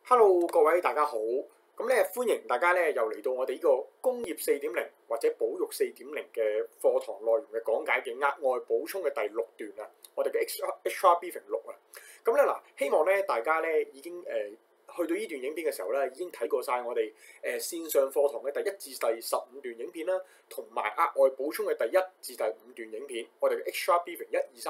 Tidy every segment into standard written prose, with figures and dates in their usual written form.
Hello，各位大家好，咁咧歡迎大家咧又嚟到我哋呢個工業4.0或者保育4.0嘅課堂內容嘅講解嘅額外補充嘅第6段啊，我哋嘅 extra briefing 6啊，咁咧嗱，希望咧大家咧已經去到呢段影片嘅時候咧，已經睇過晒我哋線上課堂嘅第1至第15段影片啦，同埋額外補充嘅第1至第5段影片，我哋嘅 extra briefing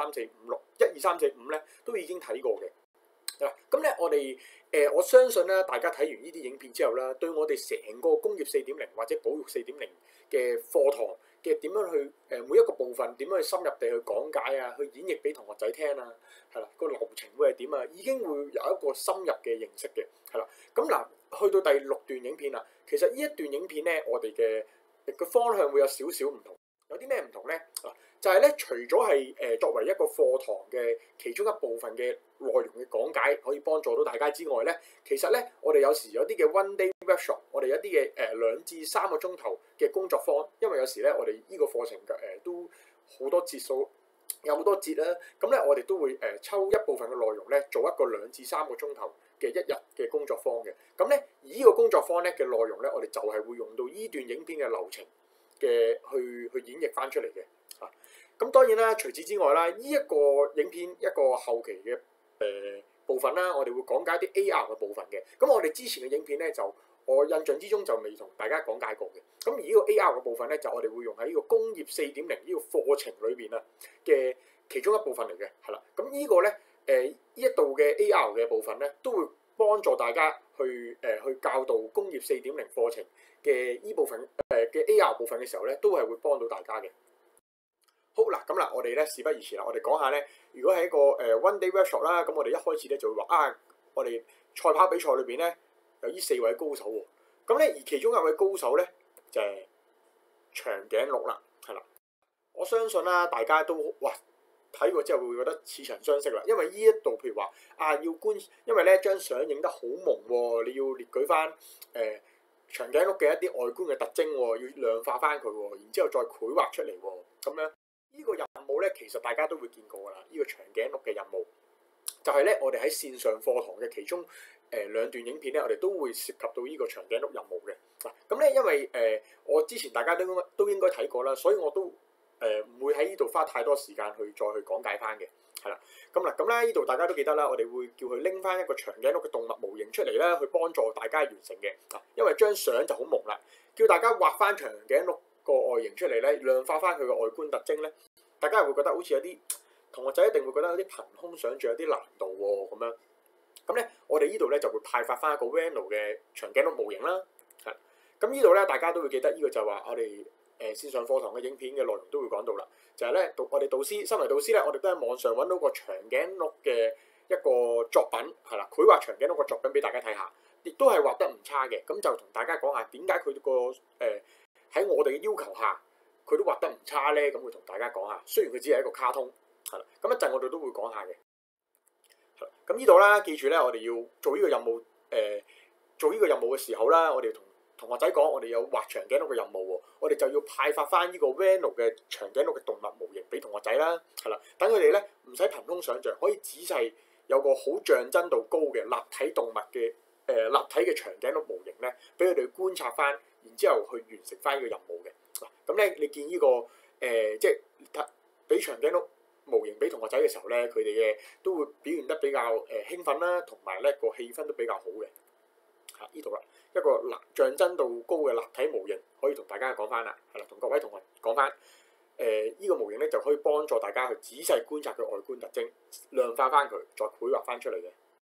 1、2、3、4、5、6、1、2、3、4、5咧都已經睇過嘅。嗱，咁咧我哋我相信咧，大家睇完呢啲影片之後啦，對我哋成個工業4.0或者保育4.0嘅課堂嘅點樣去每一個部分點樣去深入地去講解啊，去演繹俾同學仔聽啊，係啦，個流程會係點啊，已經會有一個深入嘅認識嘅，係啦。咁嗱，去到第6段影片啦，其實呢一段影片咧，我哋嘅個方向會有少少唔同，有啲咩唔同咧？就係咧，除咗係作為一個課堂嘅其中一部分嘅內容嘅講解，可以幫助到大家之外咧，其實咧，我哋有時有啲嘅 one day workshop， 我哋有啲嘅2至3個鐘頭嘅工作坊，因為有時咧，我哋呢個課程都好多節數，有好多節啦，咁咧我哋都會抽一部分嘅內容咧，做一個2至3個鐘頭嘅1日嘅工作坊嘅，咁咧而呢個工作坊咧嘅內容咧，我哋就係會用到呢段影片嘅流程嘅去演繹翻出嚟嘅。咁當然啦，除此之外啦，呢一個影片一個後期嘅部分啦，我哋會講解啲 AR 嘅部分嘅。咁我哋之前嘅影片咧，就我印象之中就未同大家講解過嘅。咁而呢個 AR 嘅部分咧，就我哋會用喺呢個工業4.0呢個課程裏邊啊嘅其中一部分嚟嘅，係啦。咁呢個咧呢一度嘅 AR 嘅部分咧，都會幫助大家去教導工業4.0課程嘅呢部分嘅 AR 部分嘅時候咧，都係會幫到大家嘅。好啦，咁啦，我哋咧事不宜遲啦，我哋講下咧，如果係一個one day workshop 啦，咁我哋一開始咧就會話啊，我哋賽跑比賽裏邊咧有呢4位高手喎，咁咧而其中一位高手咧就係長頸鹿啦，係啦，我相信啦，大家都哇睇過之後會覺得似曾相識啦，因為呢一度譬如話啊因為咧張相影得好朦喎，你要列舉翻長頸鹿嘅一啲外觀嘅特徵喎，要量化翻佢喎，然之後再繪畫出嚟喎，咁樣。呢個任務咧，其實大家都會見過㗎啦。呢個長頸鹿嘅任務就係咧，我哋喺線上課堂嘅其中2段影片咧，我哋都會涉及到呢個長頸鹿任務嘅。嗱，咁咧因為我之前大家都應該睇過啦，所以我都唔會喺呢度花太多時間再去講解翻嘅，係啦。咁咧呢度大家都記得啦，我哋會叫佢拎翻一個長頸鹿嘅動物模型出嚟啦，去幫助大家完成嘅。因為張相就好朦啦，叫大家畫翻長頸鹿個外形出嚟咧，量化翻佢嘅外觀特徵咧，大家係會覺得好似有啲同學仔一定會覺得有啲憑空想像，有啲難度喎咁樣。咁咧，我哋呢度咧就會派發翻一個 Vano 嘅長頸鹿模型啦。係，咁呢度咧大家都會記得呢個就係話我哋線上課堂嘅影片嘅內容都會講到啦，就係咧我哋身為導師咧，我哋都喺網上揾到個長頸鹿嘅一個作品，係啦，繪畫長頸鹿個作品俾大家睇下，亦都係畫得唔差嘅。咁就同大家講下點解佢個喺我哋嘅要求下，佢都畫得唔差咧，咁會同大家講下。雖然佢只係一個卡通，係啦，咁一陣我哋都會講下嘅。咁呢度啦，記住咧，我哋要做呢個任務，做呢個任務嘅時候啦，我哋同學仔講，我哋有畫長頸鹿嘅任務喎，我哋就要派發翻呢個 Vano 嘅長頸鹿嘅動物模型俾同學仔啦，係啦，等佢哋咧唔使憑空想像，可以仔細有個好像真度高嘅立體動物嘅立體嘅長頸鹿模型咧，俾佢哋觀察翻。然之後去完成翻呢個任務嘅。嗱，咁咧你見呢個即係俾長頸鹿模型俾同學仔嘅時候咧，佢哋嘅都會表現得比較興奮啦，同埋咧個氣氛都比較好嘅。嚇，呢度啦，一個像真度高嘅立體模型，可以同大家講翻啦，係啦，同各位同學講翻呢個模型咧就可以幫助大家去仔細觀察佢外觀特徵，量化翻佢，再繪畫翻出嚟嘅。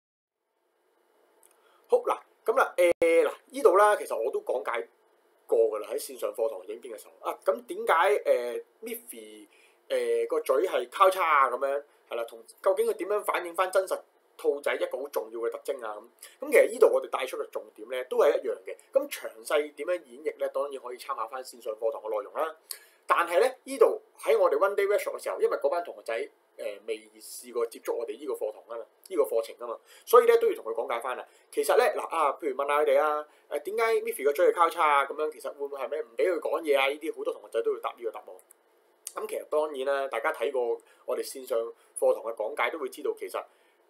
好嗱，咁啦嗱，呢度啦，其實我都講解過㗎啦，喺線上課堂影片嘅時候啊，咁點解Miffy 個嘴係交叉啊咁樣係啦，同究竟佢點樣反映翻真實兔仔一個好重要嘅特徵啊咁？其實呢度我哋帶出嘅重點咧都係一樣嘅。咁詳細點樣演繹咧，當然可以參考翻線上課堂嘅內容啦。但係咧呢度喺我哋 one day workshop 嘅時候，因為嗰班同學仔未試過接觸我哋呢個課堂啊嘛，呢個課程啊嘛，所以咧都要同佢講解翻啦。其實咧譬如問下佢哋啊，點解 Miffy 個嘴係交叉啊？咁樣其實會唔會係咩唔俾佢講嘢啊？呢啲好多同學仔都會答呢個答案。咁其實當然啦，大家睇過我哋線上課堂嘅講解都會知道，其實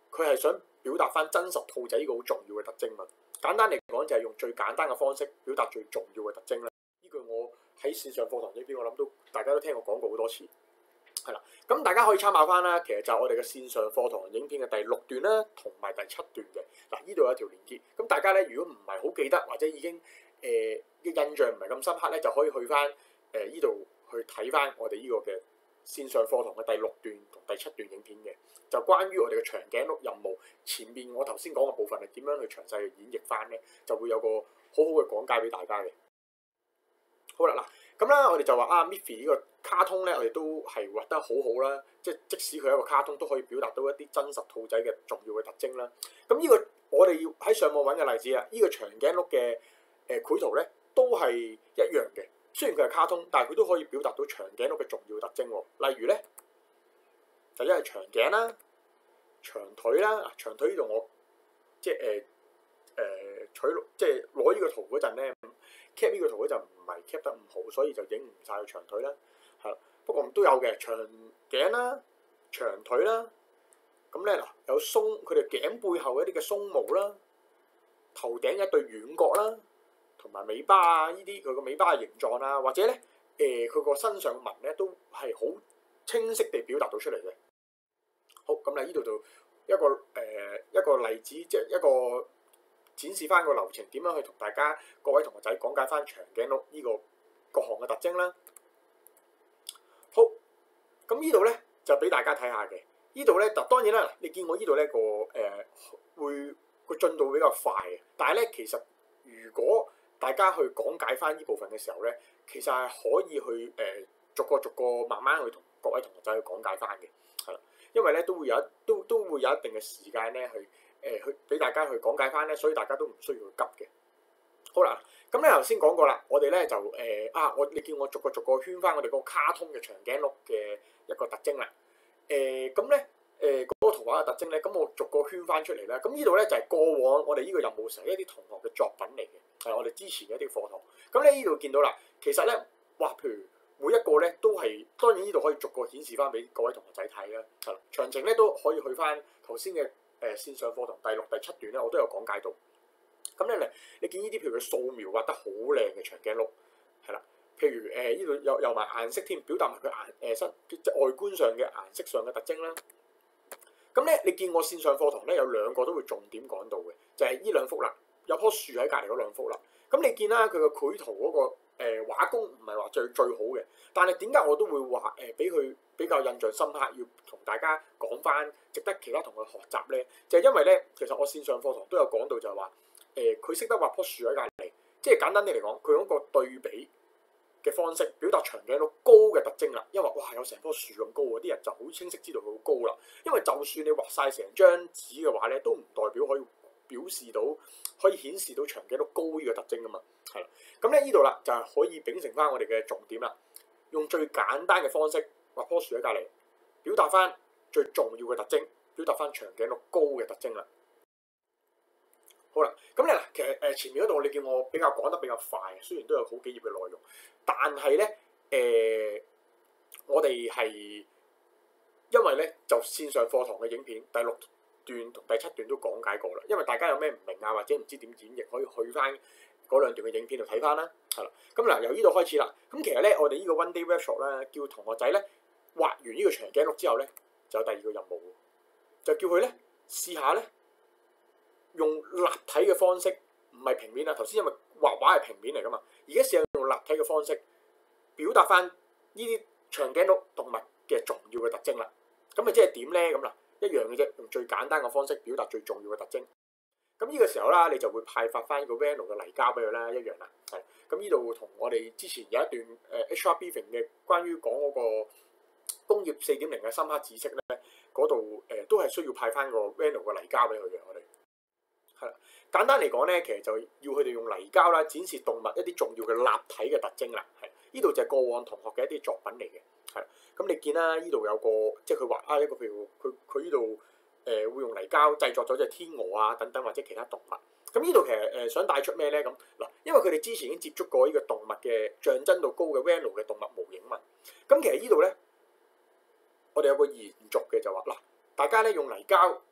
佢係想表達翻真實兔仔呢個好重要嘅特徵嘛。簡單嚟講就係用最簡單嘅方式表達最重要嘅特徵啦。呢句我喺線上課堂呢邊我諗大家都聽我講過好多次，係啦。咁大家可以參考翻啦，其實就係我哋嘅線上課堂影片嘅第6段啦，同埋第7段嘅。嗱，呢度有一條連結，咁大家咧如果唔係好記得或者已經嘅印象唔係咁深刻咧，就可以去翻呢度去睇翻我哋呢個嘅線上課堂嘅第6段同第7段影片嘅，就關於我哋嘅長頸鹿任務前面我頭先講嘅部分係點樣去詳細去演繹翻咧，就會有個好好嘅講解俾大家嘅。好啦，嗱咁啦，我哋就話Miffy 呢個卡通咧，我哋都係畫得好好啦，即使佢係一個卡通都可以表達到一啲真實兔仔嘅重要嘅特徵啦。咁呢個我哋要喺上網揾嘅例子啊，呢個長頸鹿嘅繪圖咧都係一樣嘅。雖然佢係卡通，但係佢都可以表達到長頸鹿嘅重要特徵喎。例如咧，第一係長頸啦、長腿啦。長腿呢度我即係即係攞呢個圖嗰陣咧 ，cap 呢個圖嗰陣唔係 cap 得唔好，所以就影唔晒佢長腿啦。係啦，不過都有嘅長頸啦、長腿啦。咁咧嗱，有鬆佢哋頸背後一啲嘅鬆毛啦，頭頂一對軟角啦。同埋尾巴啊，呢啲佢個尾巴嘅形狀啊，或者咧佢個身上紋咧都係好清晰地表達到出嚟嘅。好，咁嚟呢度就一個例子，即係一個展示翻個流程，點樣去同大家各位同學仔講解翻長頸鹿呢個各項嘅特徵啦。好，咁呢度咧就俾大家睇下嘅。呢度咧當然啦，你見我呢度咧會個進度比較快嘅，但係咧其實如果大家去講解翻呢部分嘅時候咧，其實係可以去逐個慢慢去同各位同學仔去講解翻嘅，係啦，因為咧都會有一定嘅時間咧去俾大家去講解翻咧，所以大家都唔需要急嘅。好啦，咁咧頭先講過啦，我哋咧就你叫我逐個圈翻我哋個卡通嘅長頸鹿嘅一個特徵啦。咁咧嗰個圖畫嘅特徵咧，咁我逐個圈翻出嚟啦。咁呢度咧就係過往我哋呢個任務成一啲同學嘅作品嚟嘅。係我哋之前嘅一啲課堂，咁你呢度見到啦，其實咧，譬如每一個咧都係，當然呢度可以逐個顯示翻俾各位同學仔睇啦。係啦，詳情咧都可以去翻頭先嘅線上課堂第6、第7段咧，我都有講解到。咁咧你見呢啲譬如佢素描畫得好靚嘅長頸鹿，係啦，譬如呢度有埋顏色添，表達埋佢即係外觀上嘅顏色上嘅特徵啦。咁咧你見我線上課堂咧有2個都會重點講到嘅，就係呢2幅啦。有棵樹喺隔離嗰2幅啦，咁你見啦佢個繪圖嗰個畫工唔係話最好嘅，但係點解我都會話俾佢比較印象深刻，要同大家講翻，值得其他同學學習咧？就係因為咧，其實我線上課堂都有講到就係話佢識得畫棵樹喺隔離，即係簡單啲嚟講，佢用一個對比嘅方式表達長頸鹿高嘅特徵啦。因為哇有成棵樹咁高啊，啲人就好清晰知道佢好高啦。因為就算你畫晒成張紙嘅話咧，都唔代表可以可以顯示到長頸鹿高呢個特徵噶嘛，係啦。咁咧呢度啦就係可以秉承翻我哋嘅重點啦，用最簡單嘅方式畫棵樹喺隔離，表達翻最重要嘅特徵，表達翻長頸鹿高嘅特徵啦。好啦，咁咧其實前面嗰度你見我比較講得比較快，雖然都有好幾頁嘅內容，但係咧我哋係因為咧就線上課堂嘅影片第6段同第7段都講解過啦，因為大家有咩唔明啊，或者唔知點演繹，可以去翻嗰2段嘅影片度睇翻啦，係啦。咁嗱，由呢度開始啦。咁其實咧，我哋呢個 One Day Workshop 咧，叫同學仔咧畫完呢個長頸鹿之後咧，就有第2個任務，就叫佢咧試下咧用立體嘅方式，唔係平面啊。頭先因為畫畫係平面嚟噶嘛，而家試下用立體嘅方式表達翻呢啲長頸鹿動物嘅重要嘅特徵啦。咁咪即係點咧？咁嗱。一樣嘅啫，用最簡單嘅方式表達最重要嘅特徵。咁呢個時候啦，你就會派發翻個 Vano 嘅泥膠俾佢啦，一樣啦。係。咁呢度同我哋之前有一段HR briefing 嘅關於講嗰個工業4.0嘅深刻知識咧，嗰度都係需要派翻個 Vano 嘅泥膠俾佢嘅。我哋係啦。簡單嚟講咧，其實就要佢哋用泥膠啦，展示動物一啲重要嘅立體嘅特徵啦。係。呢度就係過往同學嘅一啲作品嚟嘅。係。咁你見啦，呢度有個即係佢畫一個，譬如佢呢度會用泥膠製作咗隻天鵝啊等等或者其他動物。咁呢度其實想帶出咩咧？咁嗱，因為佢哋之前已經接觸過呢個動物嘅象徵度高嘅 Vano 嘅動物模型嘛。咁其實呢度咧，我哋有個延續嘅就話嗱，大家咧用泥膠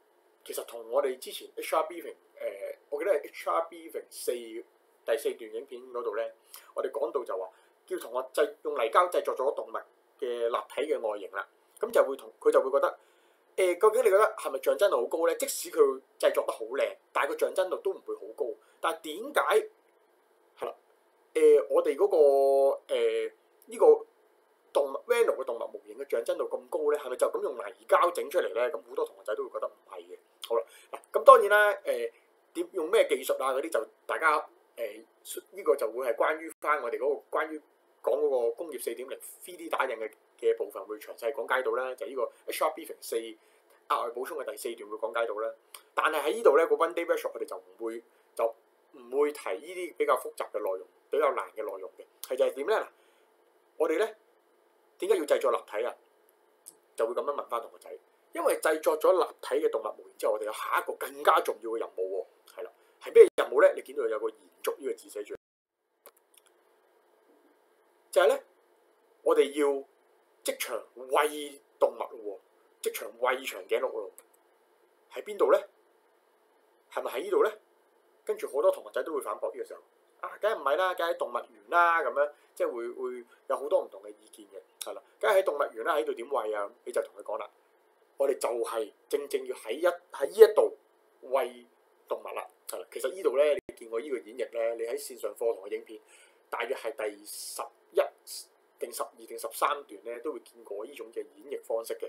其實同我哋之前 HR briefing 我記得係 HR briefing 第4段影片嗰度咧，我哋講到就話叫同學用泥膠製作咗動物嘅立體嘅外形啦，咁就會佢就會覺得究竟你覺得係咪像真度好高咧？即使佢製作得好靚，但係個像真度都唔會好高。但係點解係啦？我哋嗰個呢個動物 Reno 嘅動物模型嘅像真度咁高咧，係咪就咁用泥膠整出嚟咧？咁好多同學仔都會覺得唔係嘅。好啦，嗱咁當然啦，點用咩技術啊嗰啲就大家呢個就會係關於翻我哋嗰個關於講嗰個工業4.0 3D 打印嘅部分會詳細講解到啦，就係呢個 HR briefing 4額外補充嘅第4段會講解到啦。但係喺呢度咧個 one day workshop 我哋就唔會提呢啲比較複雜嘅內容、比較難嘅內容嘅，係就係點咧？嗱，我哋咧點解要製作立體啊？就會咁樣問翻同學仔，因為製作咗立體嘅動物模型之後，我哋有下一個更加重要嘅任務喎，係啦，係咩任務咧？你見到有個延續呢個字寫住，就係咧，我哋要即場餵動物咯，即場餵長頸鹿咯，喺邊度咧？係咪喺呢度咧？跟住好多同學仔都會反駁呢個時候，梗係唔係啦，梗係喺動物園啦，咁樣即係會有好多唔同嘅意見嘅，係啦，梗係喺動物園啦，喺度點餵啊？你就同佢講啦，我哋就係正要喺呢一度餵動物啦，係啦。其實呢度咧，你見過呢個演繹咧，你喺線上課堂嘅影片，大約係第11定12定13段咧，都會見過呢種嘅演繹方式嘅。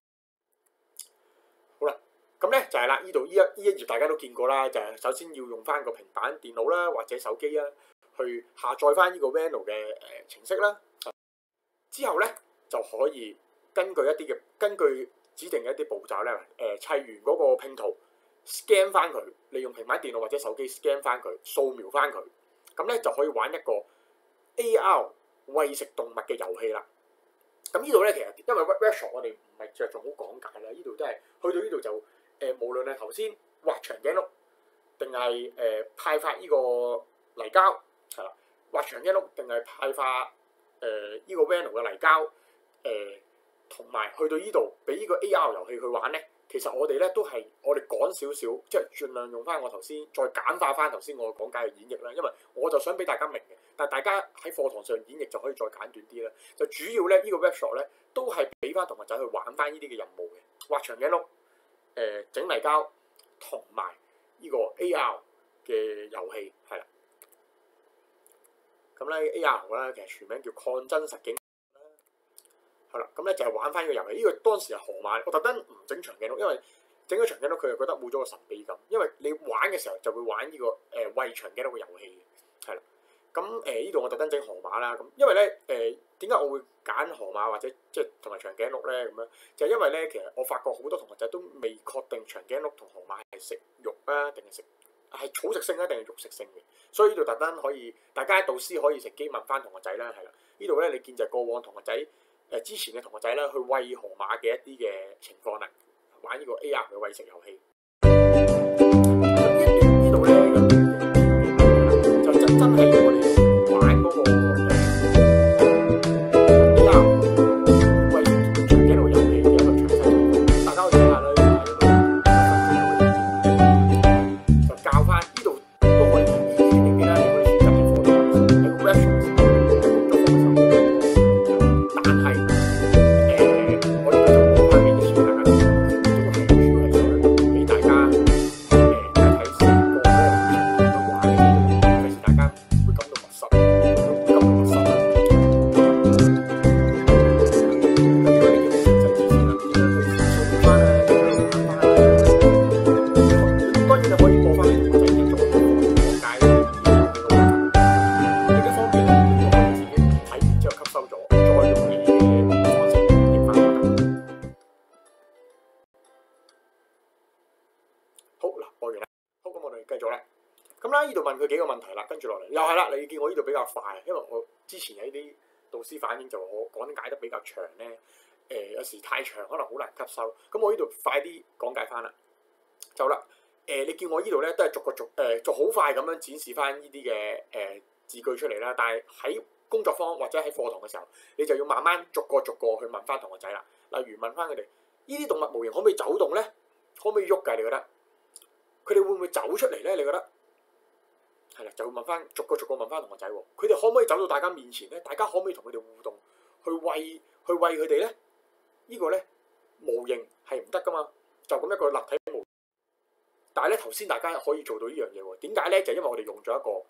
好啦。咁咧就係啦，呢度呢一頁大家都見過啦，就係首先要用翻個平板電腦啦，或者手機啦，去下載翻呢個 Reno 嘅程式啦。之後咧就可以根據指定嘅一啲步驟咧，砌完嗰個拼圖 scan 翻佢，利用平板電腦或者手機 scan 翻佢，掃描翻佢，咁咧就可以玩一個 AR 餵食動物嘅遊戲啦。咁呢度咧其實因為 workshop 我哋唔係着重好講解啦，呢度都係去到呢度就。無論係頭先畫長頸鹿，定係派發呢個泥膠，係啦，畫長頸鹿定係派發呢個 Reno 嘅泥膠，同埋去到呢度俾呢個 AR 遊戲去玩咧，其實我哋咧都係我哋講少少，即係盡量用翻我頭先再簡化翻頭先我講解嘅演繹啦，因為我就想俾大家明嘅，但係大家喺課堂上演繹就可以再簡短啲啦。就主要咧呢個 workshop 咧都係俾翻同學仔去玩翻呢啲嘅任務嘅，畫長頸鹿。整泥膠同埋呢個 AR 嘅遊戲係啦，咁咧 AR 咧其實全名叫抗真實境啦，係啦，咁咧就係玩翻呢個遊戲。呢個當時係河馬，我特登唔整長頸鹿，因為整咗長頸鹿佢又覺得冇咗個神秘感，因為你玩嘅時候就會玩呢個餵長頸鹿嘅遊戲嘅，係啦。咁呢度我特登整河馬啦，咁因為咧點解我會揀河馬或者即係同埋長頸鹿咧咁樣？就係因為咧其實我發覺好多同學仔都未確定長頸鹿同河馬係食肉啊，定係草食性啊，定係肉食性嘅，所以呢度特登可以大家導師可以乘機問翻同學仔啦，係啦。呢度咧你見就係過往同學仔之前嘅同學仔啦，去餵河馬嘅一啲嘅情況啦，玩呢個 AR 嘅餵食遊戲。呢度咧就真係我哋。呢度問佢幾個問題啦，跟住落嚟又係啦。你見我呢度比較快，因為我之前有啲導師反映就我講解得比較長咧，有時太長可能好難吸收。咁我呢度快啲講解翻啦，就啦。你見我呢度咧都係逐好快咁樣展示翻呢啲嘅字句出嚟啦。但係喺工作坊或者喺課堂嘅時候，你就要慢慢逐個去問翻同學仔啦。例如問翻佢哋呢啲動物模型可唔可以走動咧？ 可唔可以喐㗎？你覺得佢哋會唔會走出嚟咧？你覺得係啦，就會問翻逐個問翻同學仔喎，佢哋可唔可以走到大家面前咧？大家可唔可以同佢哋互動，去餵佢哋咧？呢個咧模型係唔得噶嘛，就咁一個立體模型。但係咧頭先大家可以做到呢樣嘢喎，點解咧？就因為我哋用咗一個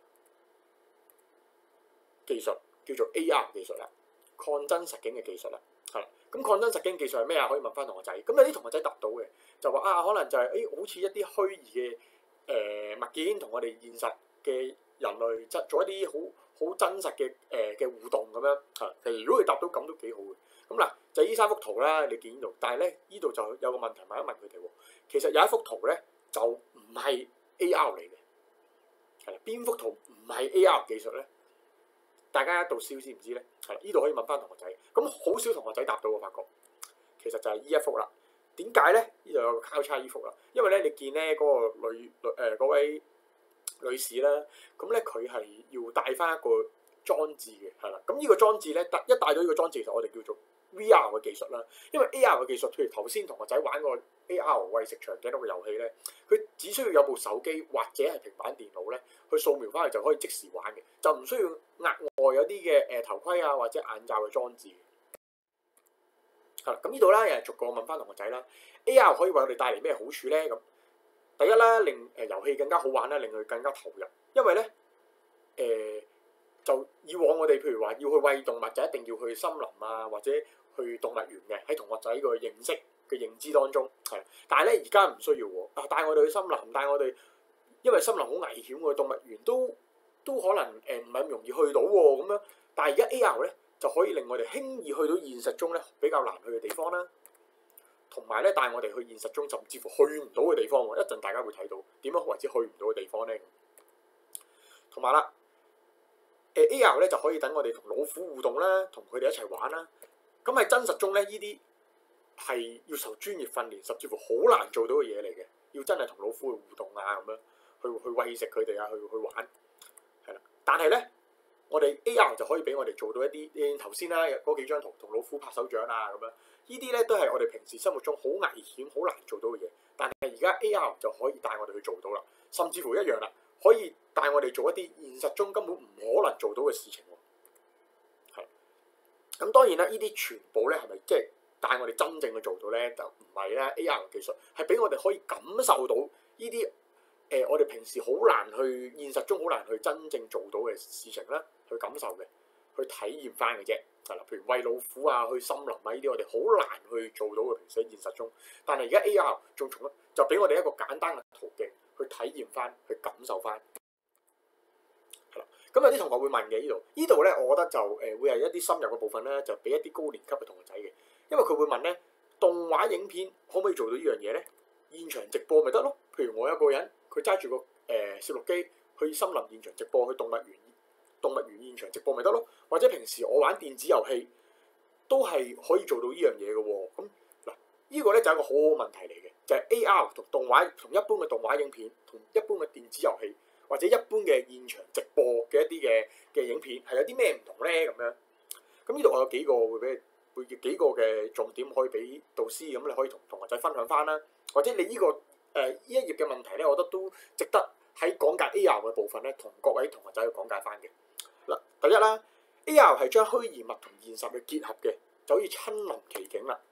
技術叫做 AR 技術啦，擴增實境嘅技術啦，係啦。咁擴增實境技術係咩啊？可以問翻同學仔。咁有啲同學仔答到嘅，就話啊，可能就係好似一啲虛擬嘅物件同我哋現實嘅人類做一啲好真實嘅互動咁樣嚇。其實如果佢答到咁都幾好嘅。咁嗱就係呢三幅圖啦，你見呢度，但係咧呢度就有個問題問一問佢哋喎。其實有一幅圖咧就唔係 AR 嚟嘅，係啦，邊幅圖唔係 AR 技術咧？大家一度笑知唔知咧？係啦，呢度可以問翻同學仔。咁好少同學仔答到，我發覺其實就係呢一幅啦。點解咧？呢度有個交叉依幅啦，因為咧你見咧嗰個嗰位女士啦，咁咧佢係要帶翻一個裝置嘅，係啦。咁呢個裝置咧一帶咗呢個裝置，其實我哋叫做 VR 嘅技術啦。因為 AR 嘅技術，譬如頭先同學仔玩個 AR 餵食長頸鹿嘅遊戲咧，佢只需要有部手機或者係平板電腦咧，去掃描翻嚟就可以即時玩嘅，就唔需要額外有啲嘅頭盔啊或者眼罩嘅裝置。係啦，咁呢度咧又逐個問翻同學仔啦。AR 可以為我哋帶嚟咩好處咧？咁第一啦，令遊戲更加好玩啦，令佢更加投入。因為咧就以往我哋譬如話要去餵動物，就一定要去森林啊，或者去動物園嘅，喺同學仔個認識嘅認知當中係。但係咧而家唔需要喎，帶我哋去森林，帶我哋，因為森林好危險喎，動物園都可能唔係咁容易去到喎咁樣。但係而家 AR 咧就可以令我哋輕易去到現實中咧比較難去嘅地方啦，同埋咧帶我哋去現實中甚至乎去唔到嘅地方喎。一陣大家會睇到點樣為之去唔到嘅地方咧。同埋啦。AR 咧就可以等我哋同老虎互動啦，同佢哋一齊玩啦。咁喺真實中咧，呢啲係要受專業訓練，甚至乎好難做到嘅嘢嚟嘅。要真係同老虎去互動啊，咁樣去餵食佢哋啊，去玩係啦。但係咧，我哋 AR 就可以俾我哋做到一啲頭先啦嗰幾張圖，同老虎拍手掌啊咁樣。呢啲咧都係我哋平時生活中好危險、好難做到嘅嘢。但係而家 AR 就可以帶我哋去做到啦，甚至乎一樣啦。可以帶我哋做一啲現實中根本唔可能做到嘅事情喎，係。咁當然啦，呢啲全部咧係咪即係帶我哋真正去做到咧？就唔係啦。AR 技術係俾我哋可以感受到呢啲我哋平時好難去現實中好難去真正做到嘅事情啦，去感受嘅，去體驗翻嘅啫。係啦，譬如餵老虎啊、去森林啊呢啲，我哋好難去做到嘅平時喺現實中。但係而家 AR 就俾我哋一個簡單嘅途徑。去體驗翻，去感受翻，係啦。咁有啲同學會問嘅呢度咧，我覺得就會係一啲深入嘅部分咧，就俾一啲高年級嘅同學仔嘅，因為佢會問咧，動畫影片可唔可以做到呢樣嘢咧？現場直播咪得咯。譬如我有個人，佢揸住個攝錄機去森林現場直播，去動物園現場直播咪得咯。或者平時我玩電子遊戲都係可以做到呢樣嘢嘅喎。咁嗱，呢個咧就係一個好好問題嚟嘅。就係 AR 同動畫，同一般嘅動畫影片，同一般嘅電子遊戲，或者一般嘅現場直播嘅一啲嘅影片，係有啲咩唔同咧？咁樣，咁呢度我有幾個嘅重點可以俾導師，咁你可以同同學仔分享翻啦。或者你呢一頁嘅問題咧，我覺得都值得喺講解 AR 嘅部分咧，同各位同學仔去講解翻嘅。嗱，第一啦，AR 係將虛擬物同現實去結合嘅，就好似親臨其境啦。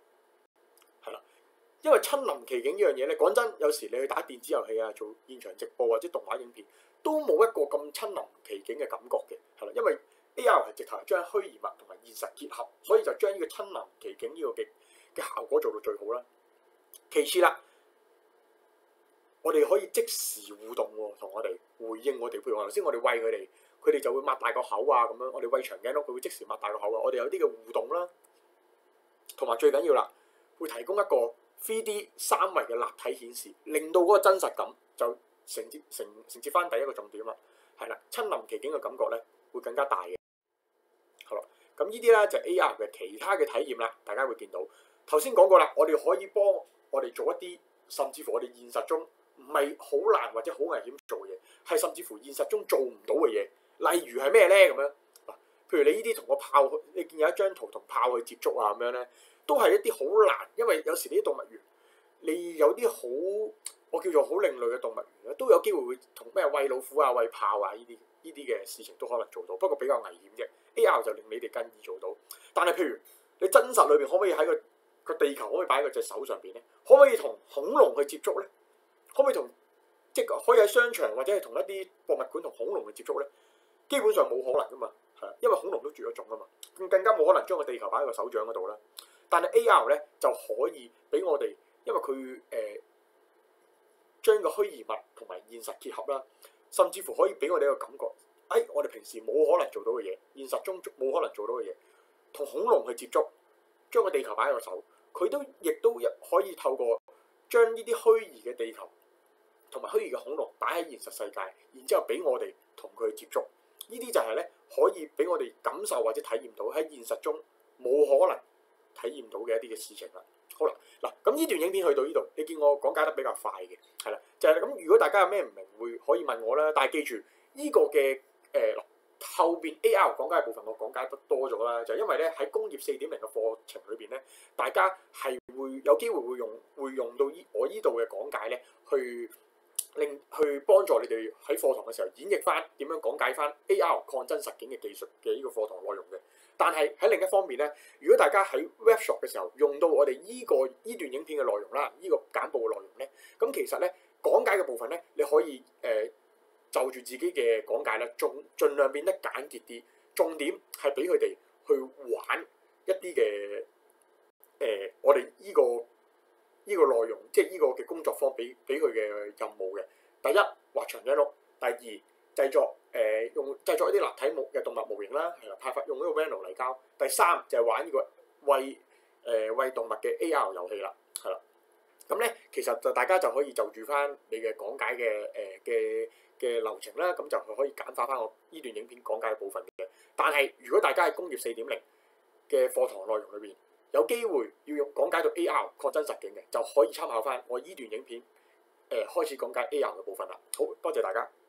因為親臨其境呢樣嘢咧，講真，有時你去打電子遊戲啊，做現場直播或者動畫影片，都冇一個咁親臨其境嘅感覺嘅，係啦。因為 AR 係直頭係將虛擬物同埋現實結合，所以就將呢個親臨其境呢個嘅效果做到最好啦。其次啦，我哋可以即時互動喎，同我哋回應我哋，譬如話頭先我哋餵佢哋，佢哋就會擘大個口啊咁樣。我哋餵長頸鹿，佢會即時擘大個口啊。我哋有啲嘅互動啦，同埋最緊要啦，會提供一個 3D 三維嘅立體顯示，令到嗰個真實感就承接翻第一個重點啦，係啦，親臨其境嘅感覺咧會更加大嘅。好啦，咁呢啲咧就係 AR 嘅其他嘅體驗啦，大家會見到頭先講過啦，我哋可以幫我哋做一啲甚至乎我哋現實中唔係好難或者好危險做嘢，係甚至乎現實中做唔到嘅嘢，例如係咩咧咁樣？譬如你呢啲同個炮，你見有一張圖同炮去接觸啊咁樣咧。都係一啲好難，因為有時呢啲動物園你有啲好我叫做好另類嘅動物園咧，都有機會會同咩餵老虎啊、餵豹啊呢啲嘅事情都可能做到，不過比較危險啫。AR 就令你哋更易做到，但係譬如你真實裏邊可唔可以喺個地球可唔可以擺喺隻手上邊咧？可唔可以同恐龍去接觸咧？可唔可以即係可以喺商場或者係同一啲博物館同恐龍去接觸咧？基本上冇可能噶嘛，係啊，因為恐龍都絕咗種啊嘛，更加冇可能將個地球擺喺個手掌嗰度啦。但係 AR 咧就可以俾我哋，因為佢將個虛擬物同埋現實結合啦，甚至乎可以俾我哋一個感覺，我哋平時冇可能做到嘅嘢，現實中冇可能做到嘅嘢，同恐龍去接觸，將個地球擺喺個手，佢亦都可以透過將呢啲虛擬嘅地球同埋虛擬嘅恐龍擺喺現實世界，然之後俾我哋同佢去接觸，呢啲就係咧可以俾我哋感受或者體驗到喺現實中冇可能體驗到嘅一啲嘅事情啦。好啦，嗱咁呢段影片去到呢度，你見我講解得比較快嘅，係啦，就係咁。如果大家有咩唔明，可以問我啦。但係記住呢個嘅後邊 AR 講解嘅部分，我講解得多咗啦，就係因為咧喺工業4.0嘅課程裏邊咧，大家係會有機會會用到我呢度嘅講解咧，去幫助你哋喺課堂嘅時候演繹翻點樣講解翻 AR 擴增實境嘅技術嘅呢個課堂內容嘅。但係喺另一方面咧，如果大家喺 workshop 嘅時候用到我哋呢段影片嘅內容啦，呢個簡報嘅內容咧，咁其實咧講解嘅部分咧，你可以就住自己嘅講解咧，盡量變得簡潔啲，重點係俾佢哋去玩一啲嘅我哋呢個內容，即係呢個嘅工作坊俾佢嘅任務嘅。第一，畫長頸鹿；第二，製作一啲立體嘅動物模型啦，係啦，派發用呢個 Reno 嚟交。第三就係玩呢個餵動物嘅 AR 遊戲啦，係啦。咁咧其實就大家就可以就住翻你嘅講解嘅流程啦，咁就可以簡化翻我呢段影片講解嘅部分嘅。但係如果大家喺工業4.0嘅課堂內容裏邊有機會要用講解到 AR 擴增實境嘅，就可以參考翻我呢段影片開始講解 AR 嘅部分啦。好多謝大家。